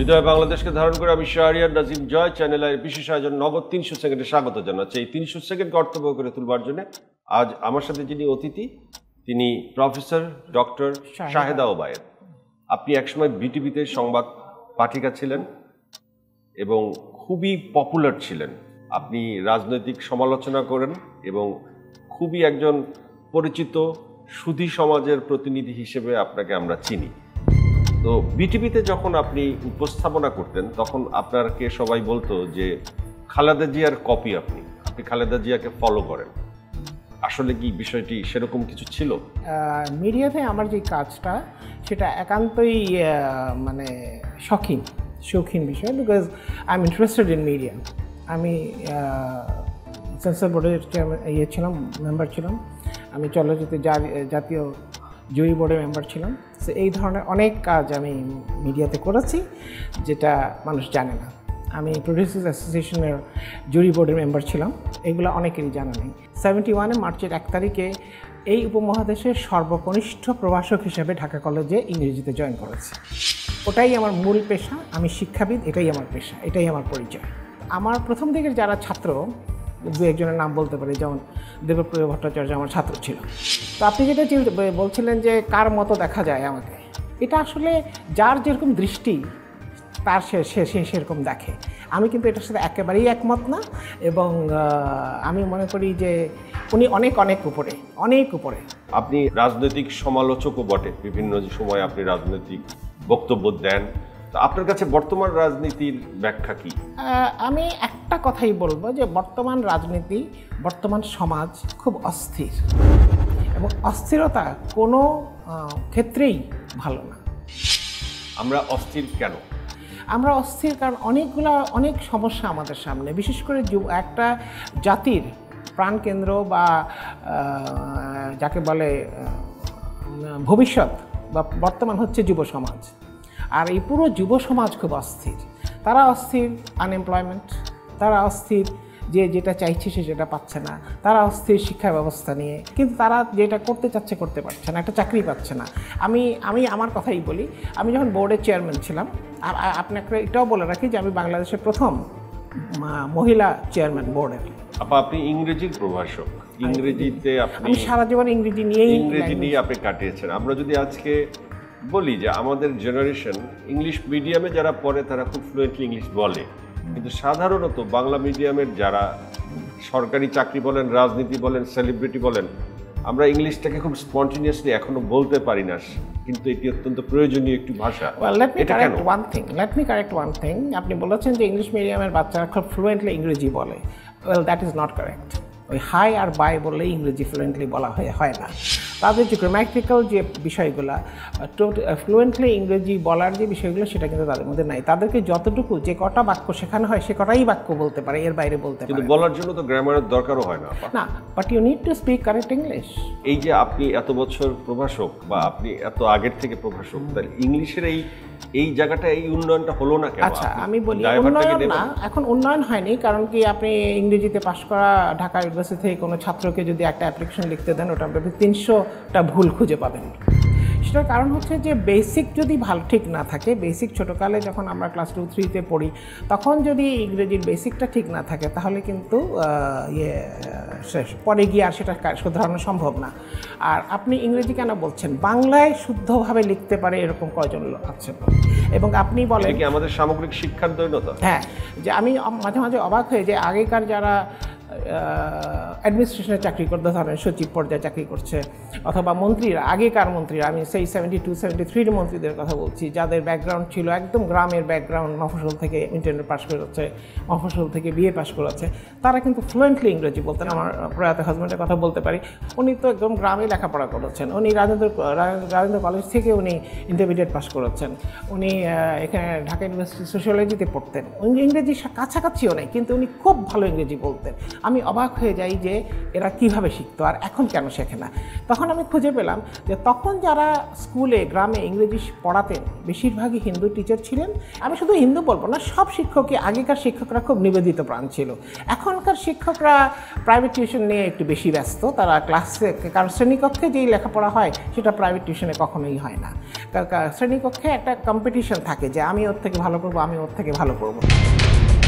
হৃদয় বাংলাদেশকে ধারণ করে আমি শাহরিয়ার নাজিম জয় চ্যানেলের বিশেষ আয়োজন নগদ 300 সেকেন্ডে স্বাগত জানাচ্ছি। এই 300 সেকেন্ড কর্তব্য করে তুলবার জন্য আজ আমার সাথে যিনি অতিথি তিনি প্রফেসর ডক্টর শাহেদা ওবায়েদ। আপনি একসময় বিটিভিতে সংবাদ পাঠিকা ছিলেন এবং খুবই পপুলার ছিলেন। আপনি রাজনৈতিক সমালোচনা করেন এবং খুবই একজন পরিচিত সুধী সমাজের প্রতিনিধি হিসেবে আপনাকে আমরা চিনি। তো বিটিভিতে যখন আপনি উপস্থাপনা করতেন তখন আপনাকে সবাই বলতো যে খালেদা জিয়ার কপি, আপনি খালেদা জিয়াকে ফলো করেন। আসলে কি বিষয়টি সেরকম কিছু ছিল? মিডিয়াতে আমার যে কাজটা সেটা একান্তই মানে শৌখিন বিষয়, because I am interested in media. আমি সেন্সর বোর্ডের ছিলাম, মেম্বার ছিলাম। আমি চলচ্চিত্র জাতীয় জুরি বোর্ডের মেম্বার ছিলাম। সো এই ধরনের অনেক কাজ আমি মিডিয়াতে করেছি যেটা মানুষ জানে না। আমি প্রডিউসার্স অ্যাসোসিয়েশনের জুরি বোর্ডের মেম্বার ছিলাম, এগুলো অনেকেরই জানা নেই। 71 মার্চের 1 তারিখে এই উপমহাদেশের সর্বকনিষ্ঠ প্রভাষক হিসেবে ঢাকা কলেজে ইংরেজিতে জয়েন করেছি। ওটাই আমার মূল পেশা, আমি শিক্ষাবিদ, এটাই আমার পেশা, এটাই আমার পরিচয়। আমার প্রথম দিকের যারা ছাত্র, দু একজনের নাম বলতে পারি, যেমন দেবপ্রিয় ভট্টাচার্য আমার ছাত্র ছিল। তো আপনি যেটা বলছিলেন যে কার মতো দেখা যায় আমাকে, এটা আসলে যার যেরকম দৃষ্টি তার সে সেরকম দেখে। আমি কিন্তু এটার সাথে একেবারেই একমত না, এবং আমি মনে করি যে উনি অনেক উপরে। আপনি রাজনৈতিক সমালোচকও বটে, বিভিন্ন সময় আপনি রাজনৈতিক বক্তব্য দেন। তো আপনার কাছে বর্তমান রাজনীতির ব্যাখ্যা কি? আমি একটা কথাই বলবো যে বর্তমান রাজনীতি, বর্তমান সমাজ খুব অস্থির, এবং অস্থিরতা কোনো ক্ষেত্রেই ভালো না। আমরা অস্থির কেন? আমরা অস্থির কারণ অনেক সমস্যা আমাদের সামনে, বিশেষ করে একটা জাতির প্রাণকেন্দ্র বা যাকে বলে ভবিষ্যৎ বা বর্তমান হচ্ছে যুব সমাজ। আর এই পুরো যুব সমাজ খুব অস্থির। তারা অস্থির আনএমপ্লয়মেন্ট, তারা অস্থির যে যেটা চাইছে সে যেটা পাচ্ছে না, তারা অস্থির শিক্ষা ব্যবস্থা নিয়ে, কিন্তু তারা যেটা করতে চাচ্ছে করতে পারছে না, একটা চাকরি পাচ্ছে না। আমি আমার কথাই বলি, আমি যখন বোর্ডের চেয়ারম্যান ছিলাম, আর আপনাকে এটাও বলে রাখি যে আমি বাংলাদেশের প্রথম মহিলা চেয়ারম্যান বোর্ডের। আপনি ইংরেজির প্রভাষক, ইংরেজিতে আমি সারা জীবন ইংরেজি নিয়ে আপনি কাটিয়েছেন। আমরা যদি আজকে বলি যে আমাদের জেনারেশন ইংলিশ মিডিয়ামে যারা পড়ে তারা খুব ফ্লুয়েন্টলি ইংলিশ বলে, কিন্তু সাধারণত বাংলা মিডিয়ামের যারা সরকারি চাকরি বলেন, রাজনীতি বলেন, সেলিব্রিটি বলেন, আমরা ইংলিশটাকে খুব স্পন্টেনিয়াসলি এখনো বলতে পারি না, কিন্তু এটি অত্যন্ত প্রয়োজনীয় একটি ভাষা। Let me correct one thing. আপনি বলেছেন যে ইংলিশ মিডিয়ামের বাচ্চারা খুব ফ্লুয়েন্টলি ইংরেজি বলে। That is not correct. ওই হাই আর বাই বললে ইংরেজি ফ্লুয়েন্টলি বলা হয় না। তাদের যে গ্রামাটিক্যাল যে বিষয়গুলো, ফ্লুয়েন্টলি ইংরেজি বলার যে বিষয়গুলো, সেটা কিন্তু তাদের মধ্যে নাই। তাদেরকে যতটুকু যে কটা বাক্য শেখানো হয় সে কটাই বাক্য বলতে পারে, এর বাইরে বলতে পারে। কিন্তু বলার জন্য তো গ্রামারের দরকারও হয় না। But you need to speak correct English. এই যে আপনি এত বছর প্রভাষক বা আপনি এত আগের থেকে প্রভাষক, তাহলে ইংলিশের এই জায়গাটা, এই উন্নয়নটা হলো না কেন? আচ্ছা, আমি বলি উন্নয়ন না, এখন উন্নয়ন হয়নি। কারণ কি, আপনি ইংরেজিতে পাশ করা ঢাকা ইউনিভার্সিটি থেকে কোনো ছাত্রকে যদি একটা অ্যাপ্লিকেশন লিখতে দেন, ওটা আপনি 300টা ভুল খুঁজে পাবেন। সেটার কারণ হচ্ছে যে বেসিক যদি ভালো ঠিক না থাকে, বেসিক ছোটোকালে যখন আমরা ক্লাস 2-3-তে পড়ি, তখন যদি ইংরেজির বেসিকটা ঠিক না থাকে, তাহলে কিন্তু পরে গিয়ে আর সেটা শুধরানো সম্ভব না। আর আপনি ইংরেজি কেন বলছেন? বাংলায় শুদ্ধভাবে লিখতে পারে এরকম কয়জন আছেন? এবং আপনি বলেন কি আমাদের সামগ্রিক শিক্ষার দৈন্যতা? হ্যাঁ, যে আমি মাঝে মাঝে অবাক হয়ে যে আগেকার যারা অ্যাডমিনিস্ট্রেশনে চাকরি করতে, ধরেন সচিব পর্যায়ে চাকরি করছে, অথবা মন্ত্রীরা, আগেকার মন্ত্রীরা, আমি সেই 72-73 মন্ত্রীদের কথা বলছি, যাদের ব্যাকগ্রাউন্ড ছিল একদম গ্রামের ব্যাকগ্রাউন্ড, মফস্বল থেকে ইন্টারমিডিয়েট পাস করেছে, মফস্বল থেকে বিএ পাস করেছে, তারা কিন্তু ফ্লুয়েন্টলি ইংরেজি বলতেন। আমার প্রয়াত হাজব্যান্ডের কথা বলতে পারি, উনি তো একদম গ্রামে লেখাপড়া করেছেন। উনি রাজেন্দ্র কলেজ থেকে উনি ইন্টারমিডিয়েট পাস করেছেন। উনি এখানে ঢাকা ইউনিভার্সিটি সোশিয়োলজিতে পড়তেন। উনি ইংরেজি কাছাকাছিও নেই, কিন্তু উনি খুব ভালো ইংরেজি বলতেন। আমি অবাক হয়ে যাই যে এরা কিভাবে শিখতো আর এখন কেন শেখে না। তখন আমি খুঁজে পেলাম যে তখন যারা স্কুলে গ্রামে ইংরেজি পড়াতেন বেশিরভাগই হিন্দু টিচার ছিলেন। আমি শুধু হিন্দু বলবো না, সব শিক্ষকই, আগেকার শিক্ষকরা খুব নিবেদিত প্রাণ ছিল। এখনকার শিক্ষকরা প্রাইভেট টিউশন নিয়ে একটু বেশি ব্যস্ত। তারা ক্লাসে, কারণ শ্রেণীকক্ষে যেই লেখাপড়া হয় সেটা প্রাইভেট টিউশনে কখনোই হয় না। শ্রেণীকক্ষে একটা কম্পিটিশন থাকে যে আমি ওর থেকে ভালো করব, আমি ওর থেকে ভালো করব।